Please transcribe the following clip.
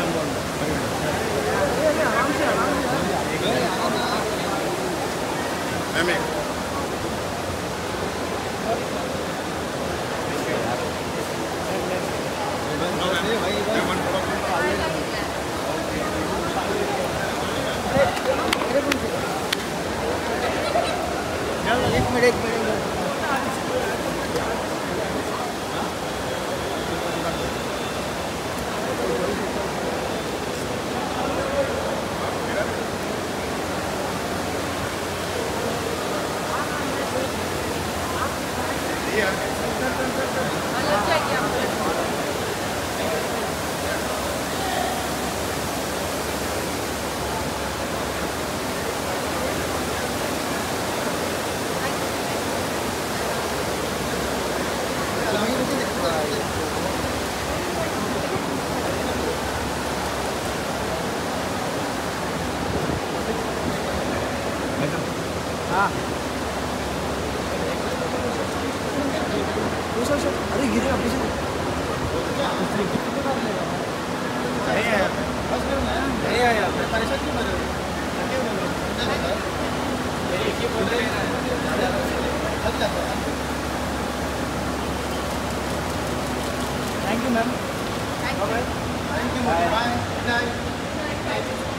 एक मिनट हाँ अरे गिरे आप पीछे नहीं आया परेशान क्यों कर thank you ma'am thank you bye bye